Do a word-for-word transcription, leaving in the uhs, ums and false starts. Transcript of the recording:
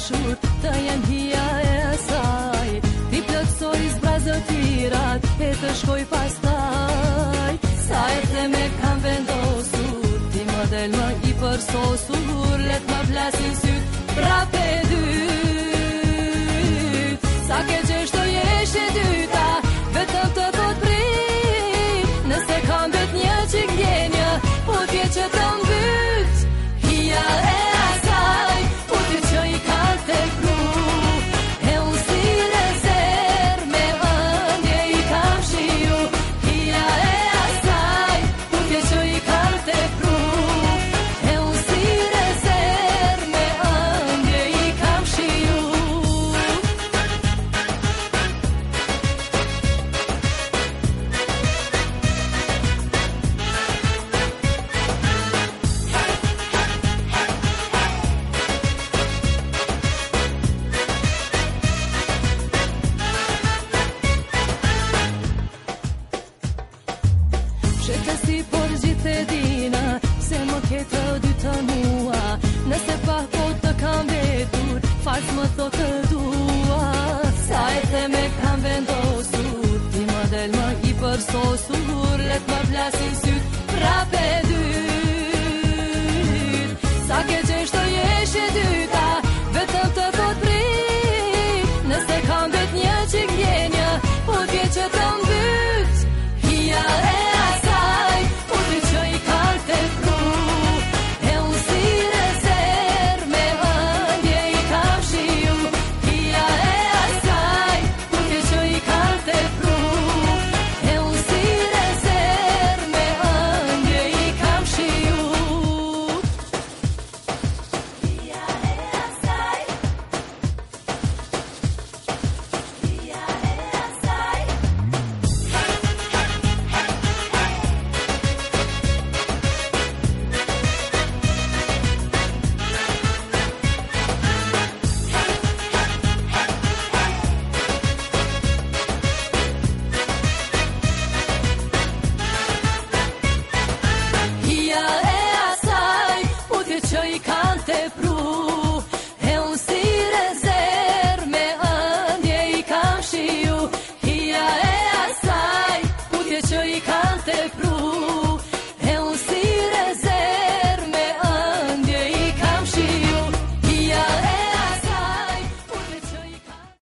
dashur, të jem hija e asaj. Ti plotësoj zbrazë tirat, e të shkoj pastaj. Sa e the me kam vendosur, ti më del më i përsosur, let më vlasin syt, prape dyt. Sa ke qesh të jesh e dyta, vetëm të pot prit, nëse kam vet një qik ndjenja, po tje që të mbyt. Hija e asaj, po tje që i ka të kru, e unë si rezer, me ëndje i kam shiu. Hija e asaj, po tje që i ka të kru, e unë si rezer, me ëndje i kam shiu. Shete si por gjithë e dina, se më ke të dy të mua. Nëse pa po të kam vetur, fars më thot të dua. Sa e the me kam vendosur, ti më del më i përsosur, let më vlasin syt, prape